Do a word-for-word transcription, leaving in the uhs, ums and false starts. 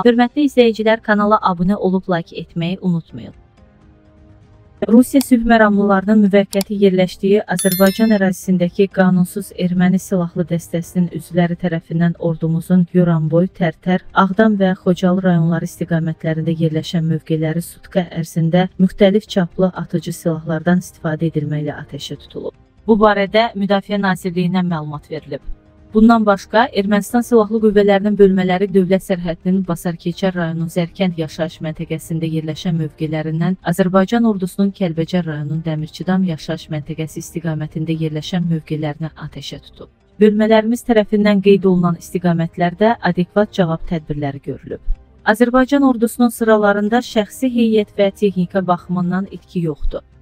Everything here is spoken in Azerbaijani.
Hörmətli izləyicilər, kanala abunə olub like etməyi unutmayın. Rusiya sülh məramlılarının müvəqqəti yerləşdiyi Azərbaycan ərazisindəki qanunsuz erməni silahlı dəstəsinin üzvləri tərəfindən ordumuzun Goranboy, Tərtər, Ağdam və Xocalı rayonları istiqamətlərində yerləşən mövqeləri sutka ərzində müxtəlif çaplı atıcı silahlardan istifadə edilməklə atəşə tutulub. Bu barədə Müdafiə Nazirliyindən məlumat verilib. Bundan başqa, Ermənistan Silahlı Qüvvələrinin bölmələri dövlət sərhədinin Basarkeçər rayonunun Zərkənd yaşayış məntəqəsində yerləşən mövqelərindən Azərbaycan ordusunun Kəlbəcər rayonunun Dəmirçidam yaşayış məntəqəsi istiqamətində yerləşən mövqelərini atəşə tutub. Bölmələrimiz tərəfindən qeyd olunan istiqamətlərdə adekvat cavab tədbirləri görülüb. Azərbaycan ordusunun sıralarında şəxsi heyət və texnika baxımından itki yoxdur.